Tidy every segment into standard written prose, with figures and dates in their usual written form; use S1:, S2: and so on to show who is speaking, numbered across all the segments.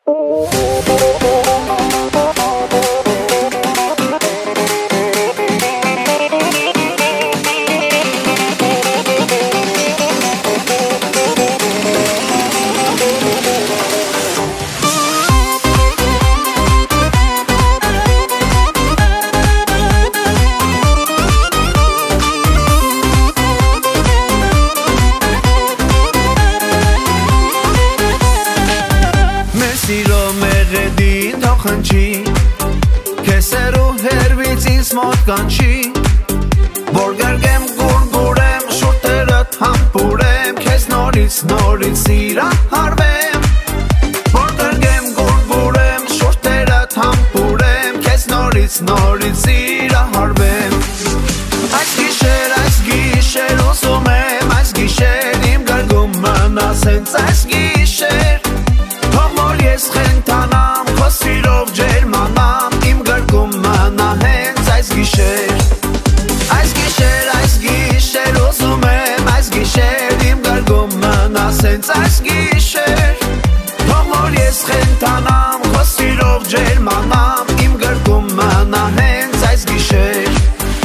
S1: Սիրո մեղեդին թող խնչի, քեսերու հերվից ինձ մոտ կանչի, որ գրգեմ գուրգուրեմ, շուրթերըտ համպուրեմ, քեզ նորից սիրահարվեմ, որ գրգեմ գուրգուրեմ, շուրթերըտ համպուրեմ, քեզ նորից սիրահարվեմ։ Այս գիշեր ուզում եմ, այս գիշեր իմ գրգում մնաս հենց այս գիշեր, ես խենթանամ, քո սիրով ջերմանամ, իմ գրկում մնա հենց այս գիշեր։ Այս գիշեր ուզում եմ, այս գիշեր իմ գրկում մնաս հենց այս գիշեր, թող որ ես խենթանամ, քո սիրով ջերմանամ, իմ գրկում մնա հենց այս գիշեր։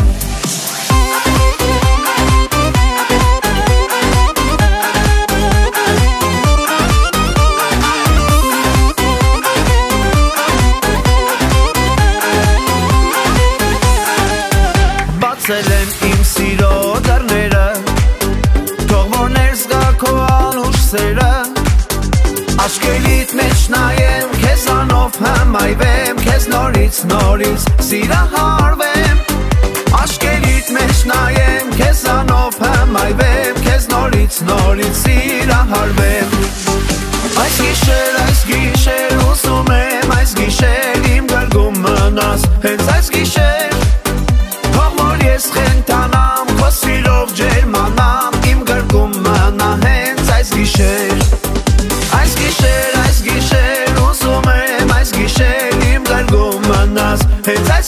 S1: Բացել եմ իմ սիրո դռները, թող որ ներս գա քո անուշ սերը, աչքերիդ մեջ նայեմ, քեզանով հմայվեմ, քեզ նորից սիրահարվեմ, աչքերիդ մեջ նայեմ, քեզանով հմայվեմ, քեզ նորից սիրահարվեմ։ Այս գիշեր ուզում եմ, այս գիշեր իմ գրկում մնաս հենց այս գիշեր, ես խենթանամ, քո սիրով ջերմանամ, իմ գրկում մնա հենց այս գիշեր։ Այս գիշեր ուզում եմ, այս գիշեր իմ գրկում մնաս հենց